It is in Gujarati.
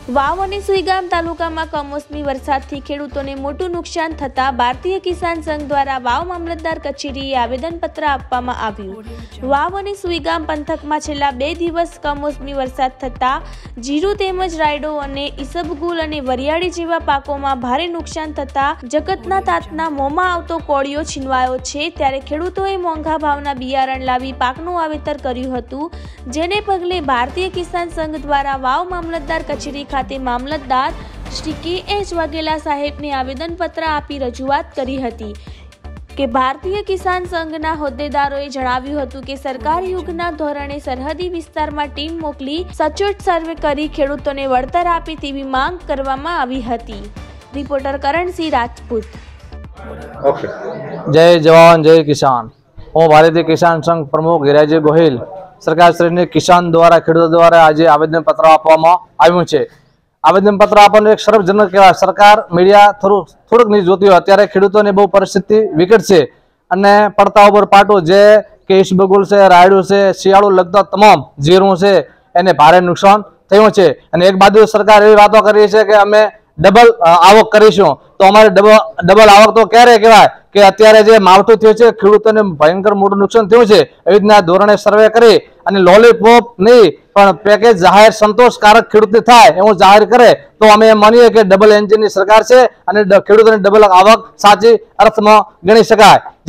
વાવ અને સુઈગામ તાલુકામાં કમોસમી વરસાદથી ખેડૂતોને મોટું નુકસાન થતા ભારતીય કિસાન સંઘ દ્વારા વાવ મામલતદાર કચેરીએ આવેદનપત્ર આપવામાં આવ્યું। વાવ અને સુઈગામ પંથકમાં છેલ્લા 2 દિવસ કમોસમી વરસાદ થતા જીરું તેમજ રાયડો અને ઈસબગુલ અને વરિયાળી જેવા પાકોમાં ભારે નુકસાન થતા જગતના તાતના મોંમાં આવતો કોળિયો છીનવાયો છે। ત્યારે ખેડૂતોએ મોંઘા ભાવના બિયારણ લાવી પાકનું વાવેતર કર્યું હતું, જેને પગલે ભારતીય કિસાન સંઘ દ્વારા વાવ મામલતદાર કચેરી ખાતે મામલતદાર શ્રી કે.એચ. વાઘેલા સાહેબને આવેદનપત્ર આપી રજૂઆત કરી હતી કે ભારતીય કિસાન સંઘના હોદ્દેદારોએ જણાવ્યું હતું કે સરકાર યુગના ધોરણે સરહદી વિસ્તારમાં ટીમ મોકલી સચોટ સર્વે કરી ખેડૂતોને વળતર આપે તેવી માંગ કરવામાં આવી હતી। રિપોર્ટર કરણસિંહ રાજપૂત। जय जवान जय किसान। હું ભારતીય કિસાન સંઘ પ્રમુખ હિરાજી ગોહિલ સરકારશ્રીને કિસાન દ્વારા ખેડૂતો દ્વારા આજે આવેદનપત્ર આપવામાં આવ્યું છે। આવેદનપત્ર આપવાનું એક સર્વજનક કહેવાય। સરકાર મીડિયા થોડુંક નહીં જોતી હોય, અત્યારે ખેડૂતોની બહુ પરિસ્થિતિ વિકટ છે અને પડતા ઉપર પાટું જે કે ઈસબગુલ છે, રાયડું છે, શિયાળું લગતા તમામ જીરું છે એને ભારે નુકસાન થયું છે। અને એક બાજુ સરકાર એવી વાતો કરી છે કે અમે ડબલ આવક કરીશું, તો અમારે ડબલ આવક તો ક્યારે કહેવાય કે અત્યારે જે માવઠું થયું છે ખેડૂતોને ભયંકર મોટું નુકસાન થયું છે। એવી રીતના ધોરણે સર્વે કરી અને લોલીપોપ નહીં પણ પેકેજ જાહેર સંતોષકારક ખેડૂતને થાય એવું જાહેર કરે તો અમે એમ માનીએ કે ડબલ એન્જિનની સરકાર છે અને ખેડૂતોને ડબલ આવક સાચી અર્થમાં ગણી શકાય।